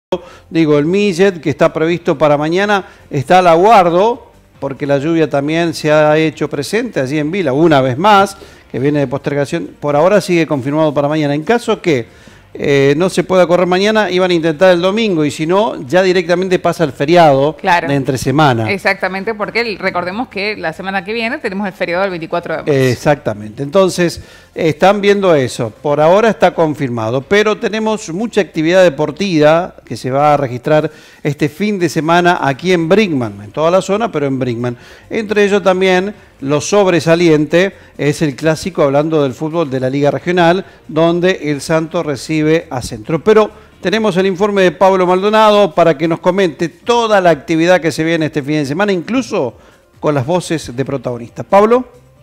Digo, el Millet, que está previsto para mañana, está al aguardo, porque la lluvia también se ha hecho presente allí en Vila, una vez más, que viene de postergación. Por ahora sigue confirmado para mañana. En caso que no se pueda correr mañana, iban a intentar el domingo, y si no, ya directamente pasa el feriado de entre semana. Exactamente, porque recordemos que la semana que viene tenemos el feriado del 24 de marzo. Exactamente. Entonces, están viendo eso. Por ahora está confirmado, pero tenemos mucha actividad deportiva que se va a registrar este fin de semana aquí en Brinkmann, en toda la zona, pero en Brinkmann. Entre ellos también lo sobresaliente es el clásico, hablando del fútbol de la Liga Regional, donde el Santo recibe a Centro. Pero tenemos el informe de Pablo Maldonado para que nos comente toda la actividad que se viene este fin de semana, incluso con las voces de protagonistas. Pablo.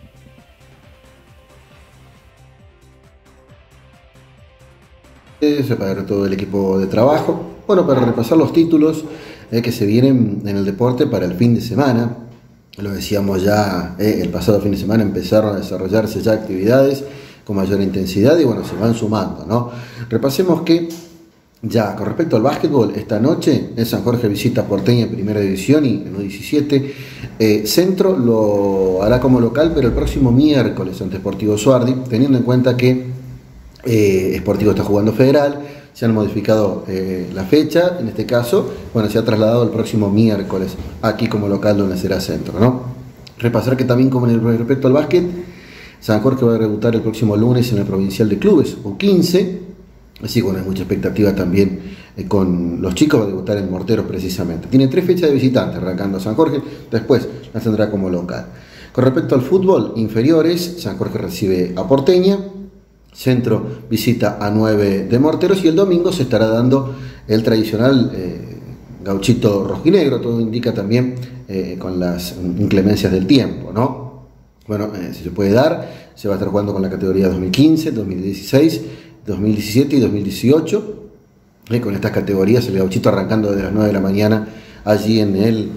Para todo el equipo de trabajo, bueno, para repasar los títulos que se vienen en el deporte para el fin de semana. Lo decíamos ya, el pasado fin de semana empezaron a desarrollarse ya actividades con mayor intensidad y bueno, se van sumando, ¿no? Repasemos que ya con respecto al básquetbol, esta noche en San Jorge visita Porteña en Primera División y en U17. Centro lo hará como local, pero el próximo miércoles ante Sportivo Suardi, teniendo en cuenta que Sportivo está jugando Federal. Se han modificado la fecha, en este caso, bueno, se ha trasladado el próximo miércoles, aquí como local donde será Centro, ¿no? Repasar que también, como en respecto al básquet, San Jorge va a debutar el próximo lunes en el Provincial de Clubes, U15, así que bueno, hay mucha expectativa también con los chicos, va a debutar en Morteros precisamente. Tiene 3 fechas de visitantes, arrancando San Jorge, después las tendrá como local. Con respecto al fútbol, inferiores, San Jorge recibe a Porteña, Centro visita a 9 de Morteros y el domingo se estará dando el tradicional gauchito rojinegro. Todo indica también con las inclemencias del tiempo, ¿no? Bueno, si se puede dar, se va a estar jugando con la categoría 2015, 2016, 2017 y 2018. Con estas categorías el gauchito arrancando desde las 9 de la mañana allí en el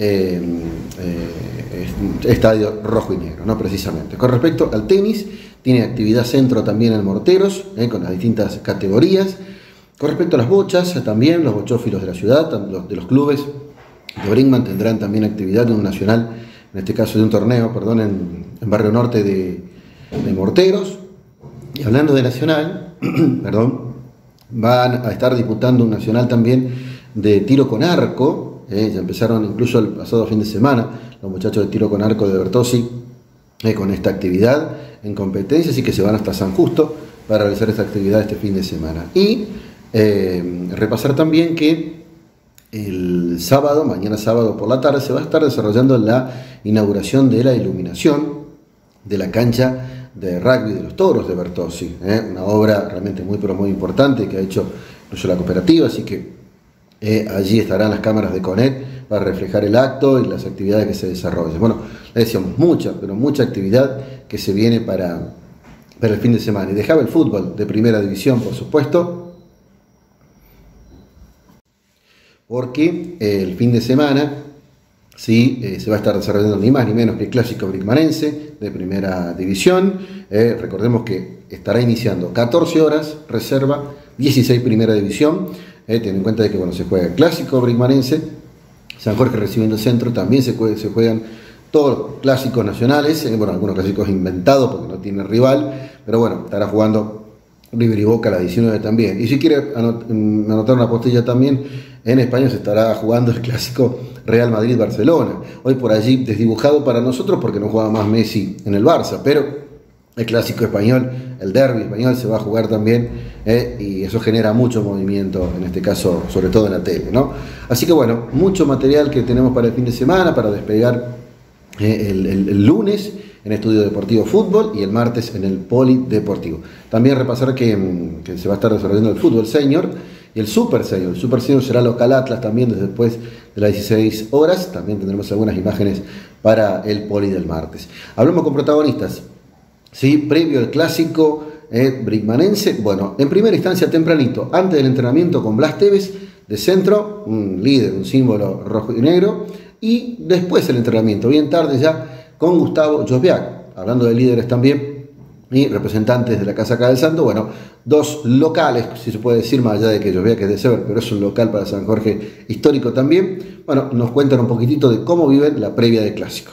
estadio rojo y negro, ¿no? Precisamente. Con respecto al tenis, tiene actividad Centro también en Morteros, con las distintas categorías. Con respecto a las bochas, también los bochófilos de la ciudad, de los clubes de Brinkmann, tendrán también actividad de un nacional, en este caso de un torneo, perdón, en Barrio Norte de Morteros. Y hablando de nacional, perdón, van a estar disputando un nacional también de tiro con arco. Ya empezaron incluso el pasado fin de semana los muchachos de tiro con arco de Bertozzi con esta actividad en competencia, así que se van hasta San Justo para realizar esta actividad este fin de semana. Y repasar también que el sábado, mañana sábado por la tarde, se va a estar desarrollando la inauguración de la iluminación de la cancha de rugby de los Toros de Bertozzi, una obra realmente muy pero muy importante que ha hecho incluso la cooperativa, así que allí estarán las cámaras de Conet para reflejar el acto y las actividades que se desarrollan. Bueno, le decíamos mucha, pero mucha actividad que se viene para el fin de semana. Y dejaba el fútbol de Primera División, por supuesto, porque el fin de semana sí, se va a estar desarrollando ni más ni menos que el clásico brinkmanense de Primera División. Recordemos que estará iniciando 14 horas, reserva, 16 Primera División. Ten en cuenta de que bueno, se juega el clásico brinkmanense, San Jorge recibiendo Centro, también se juegan todos los clásicos nacionales, bueno, algunos clásicos inventados porque no tienen rival, pero bueno, estará jugando River y Boca a la 19 también. Y si quiere anotar una postilla también, en España se estará jugando el clásico Real Madrid-Barcelona. Hoy por allí desdibujado para nosotros porque no juega más Messi en el Barça, pero el clásico español, el derbi español se va a jugar también, y eso genera mucho movimiento, en este caso, sobre todo en la tele, ¿no? Así que bueno, mucho material que tenemos para el fin de semana, para despegar el lunes en Estudio Deportivo Fútbol y el martes en el Polideportivo. También repasar que se va a estar desarrollando el fútbol senior y el super senior. El super senior será local Atlas también después de las 16 horas. También tendremos algunas imágenes para el Poli del martes. Hablamos con protagonistas, ¿sí? Previo al clásico brinkmanense. Bueno, en primera instancia, tempranito, antes del entrenamiento con Blas Tevez de Centro, un líder, un símbolo rojo y negro, y después el entrenamiento, bien tarde ya, con Gustavo Josbiak. Hablando de líderes también, y representantes de la Casaca del Santo, bueno, dos locales, si se puede decir, más allá de que yo vea que es de Sever, pero es un local para San Jorge histórico también. Bueno, nos cuentan un poquitito de cómo viven la previa del clásico.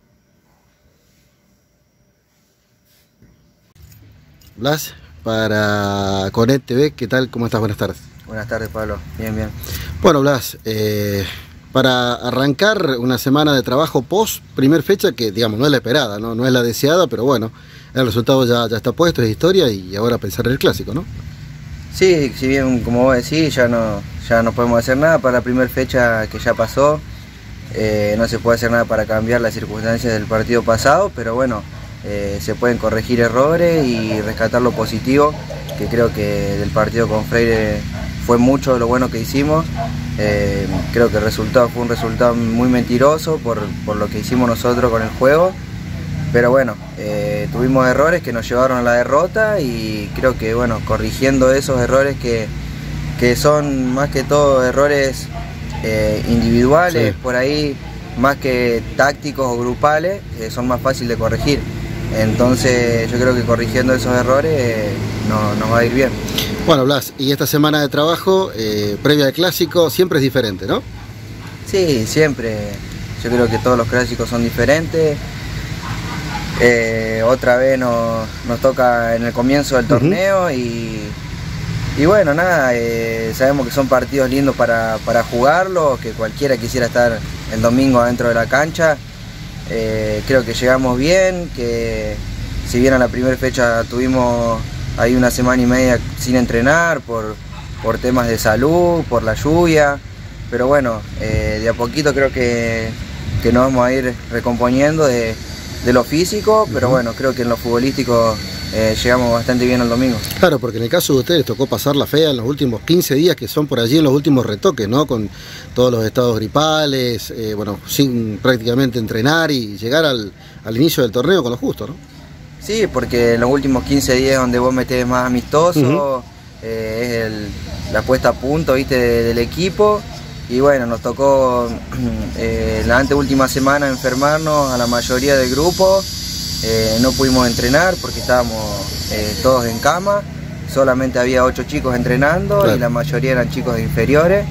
Blas, para Conet TV, ¿qué tal? ¿Cómo estás? Buenas tardes. Buenas tardes, Pablo. Bien, bien. Bueno, Blas, para arrancar una semana de trabajo post primer fecha, que digamos no es la esperada, no es la deseada, pero bueno, el resultado ya está puesto, es historia, y ahora pensar en el clásico, ¿no? Sí, si bien como vos decís, ya no podemos hacer nada para la primera fecha que ya pasó, no se puede hacer nada para cambiar las circunstancias del partido pasado, pero bueno, se pueden corregir errores y rescatar lo positivo, que creo que del partido con Freire fue mucho lo bueno que hicimos. Creo que el resultado fue un resultado muy mentiroso por lo que hicimos nosotros con el juego, pero bueno, tuvimos errores que nos llevaron a la derrota, y creo que bueno, corrigiendo esos errores que son más que todo errores individuales, sí, por ahí, más que tácticos o grupales, son más fáciles de corregir. Entonces yo creo que corrigiendo esos errores nos va a ir bien. Bueno, Blas, y esta semana de trabajo previa al clásico siempre es diferente, ¿no? Sí, siempre. Yo creo que todos los clásicos son diferentes. Otra vez nos toca en el comienzo del torneo, y bueno, nada, sabemos que son partidos lindos para jugarlos, que cualquiera quisiera estar el domingo adentro de la cancha. Creo que llegamos bien, que si bien a la primera fecha tuvimos ahí una semana y media sin entrenar por temas de salud, por la lluvia, pero bueno, de a poquito creo que nos vamos a ir recomponiendo de lo físico, pero bueno, creo que en lo futbolístico llegamos bastante bien el domingo. Claro, porque en el caso de ustedes tocó pasar la fea en los últimos 15 días, que son por allí en los últimos retoques, ¿no? Con todos los estados gripales, bueno, sin prácticamente entrenar y llegar al inicio del torneo con lo justo, ¿no? Sí, porque en los últimos 15 días donde vos metés más amistoso, es la puesta a punto, ¿viste? del equipo. Y bueno, nos tocó la anteúltima semana enfermarnos a la mayoría del grupo. No pudimos entrenar porque estábamos todos en cama. Solamente había 8 chicos entrenando, claro, y la mayoría eran chicos de inferiores.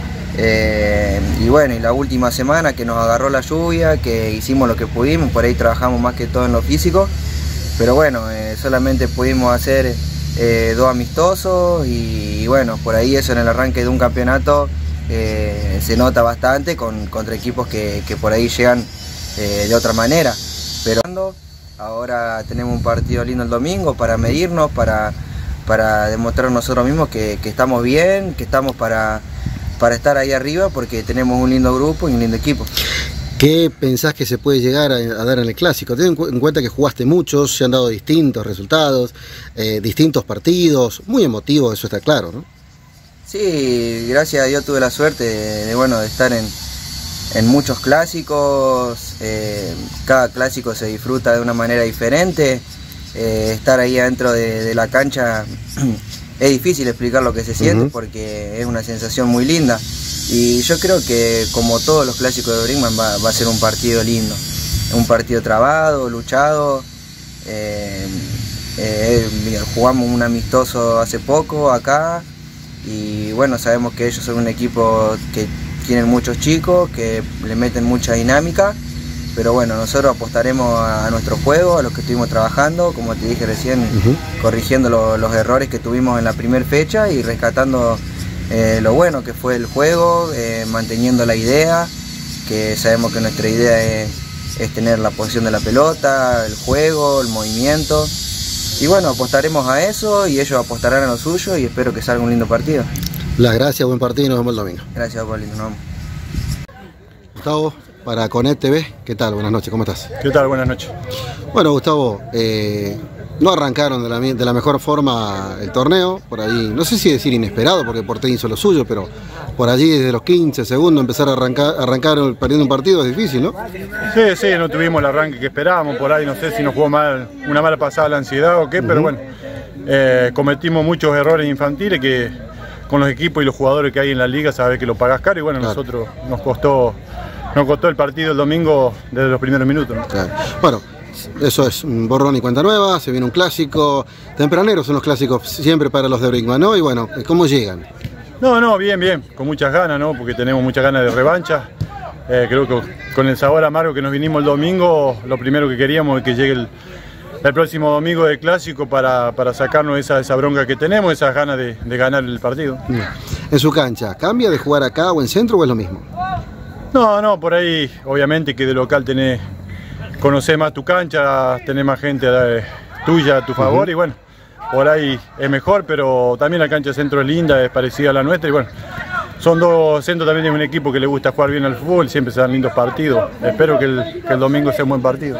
Y bueno, y la última semana que nos agarró la lluvia, que hicimos lo que pudimos, por ahí trabajamos más que todo en lo físico. Pero bueno, solamente pudimos hacer 2 amistosos, y bueno, por ahí eso en el arranque de un campeonato se nota bastante contra equipos que por ahí llegan de otra manera. Pero ahora tenemos un partido lindo el domingo para medirnos, para demostrar nosotros mismos que estamos bien, que estamos para estar ahí arriba, porque tenemos un lindo grupo y un lindo equipo. ¿Qué pensás que se puede llegar a dar en el clásico? Ten en cuenta que jugaste muchos, se han dado distintos resultados, distintos partidos, muy emotivos, eso está claro, ¿no? Sí, gracias a Dios tuve la suerte de estar en muchos clásicos. Cada clásico se disfruta de una manera diferente. Estar ahí adentro de la cancha es difícil explicar lo que se siente, porque es una sensación muy linda. Y yo creo que como todos los clásicos de Brinkmann va a ser un partido lindo, un partido trabado, luchado. Jugamos un amistoso hace poco acá, y bueno, sabemos que ellos son un equipo que tienen muchos chicos, que le meten mucha dinámica, pero bueno, nosotros apostaremos a nuestro juego, a los que estuvimos trabajando, como te dije recién, corrigiendo los errores que tuvimos en la primera fecha y rescatando lo bueno que fue el juego, manteniendo la idea, que sabemos que nuestra idea es tener la posición de la pelota, el juego, el movimiento. Y bueno, apostaremos a eso y ellos apostarán a lo suyo, y espero que salga un lindo partido. Las gracias, buen partido y nos vemos el domingo. Gracias, Paulito, nos vemos. Gustavo, para Conet TV, ¿qué tal? Buenas noches, ¿cómo estás? ¿Qué tal? Buenas noches. Bueno, Gustavo, no arrancaron de la mejor forma el torneo, por ahí, no sé si decir inesperado, porque Porteño hizo lo suyo, pero por allí desde los 15 segundos empezar a arrancar perdiendo un partido es difícil, ¿no? Sí, no tuvimos el arranque que esperábamos, por ahí no sé si nos jugó una mala pasada la ansiedad o qué, pero bueno, cometimos muchos errores infantiles que con los equipos y los jugadores que hay en la liga sabés que lo pagás caro, y bueno, claro, nosotros nos costó el partido el domingo desde los primeros minutos, ¿no? Claro. Bueno, Eso es, un borrón y cuenta nueva, se viene un clásico. Tempraneros son los clásicos siempre para los de Brinkmann, ¿no? Y bueno, ¿cómo llegan? No, bien, con muchas ganas, ¿no? Porque tenemos muchas ganas de revancha. Creo que con el sabor amargo que nos vinimos el domingo, lo primero que queríamos es que llegue el próximo domingo del clásico para sacarnos esa bronca que tenemos, esas ganas de ganar el partido. En su cancha, ¿cambia de jugar acá o en centro o es lo mismo? No, por ahí obviamente que de local conocés más tu cancha, tenés más gente tuya a tu favor y bueno, por ahí es mejor, pero también la cancha de centro es linda, es parecida a la nuestra y bueno, son dos centros, también es un equipo que le gusta jugar bien al fútbol, siempre se dan lindos partidos. Espero que el domingo sea un buen partido.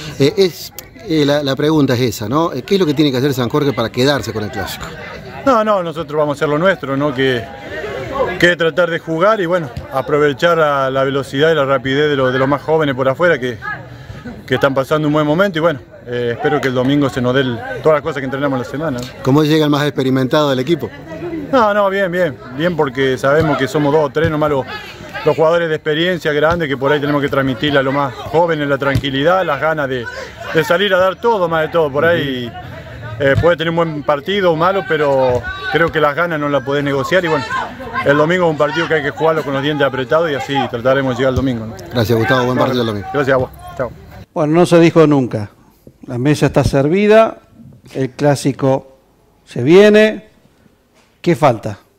La pregunta es esa, ¿no? ¿Qué es lo que tiene que hacer San Jorge para quedarse con el clásico? No, nosotros vamos a hacer lo nuestro, ¿no? Que tratar de jugar y bueno, aprovechar la velocidad y la rapidez de los más jóvenes por afuera que están pasando un buen momento y bueno, espero que el domingo se nos dé todas las cosas que entrenamos en la semana. ¿Cómo llega el más experimentado del equipo? No, bien porque sabemos que somos 2 o 3 nomás los jugadores de experiencia grande que por ahí tenemos que transmitirle a los más jóvenes la tranquilidad, las ganas de salir a dar todo, más de todo, por ahí puede tener un buen partido o malo, pero creo que las ganas no las podés negociar y bueno, el domingo es un partido que hay que jugarlo con los dientes apretados y así trataremos de llegar el domingo, ¿no? Gracias Gustavo, buen partido el domingo. Gracias a vos, chao. Bueno, no se dijo nunca, la mesa está servida, el clásico se viene, ¿qué falta?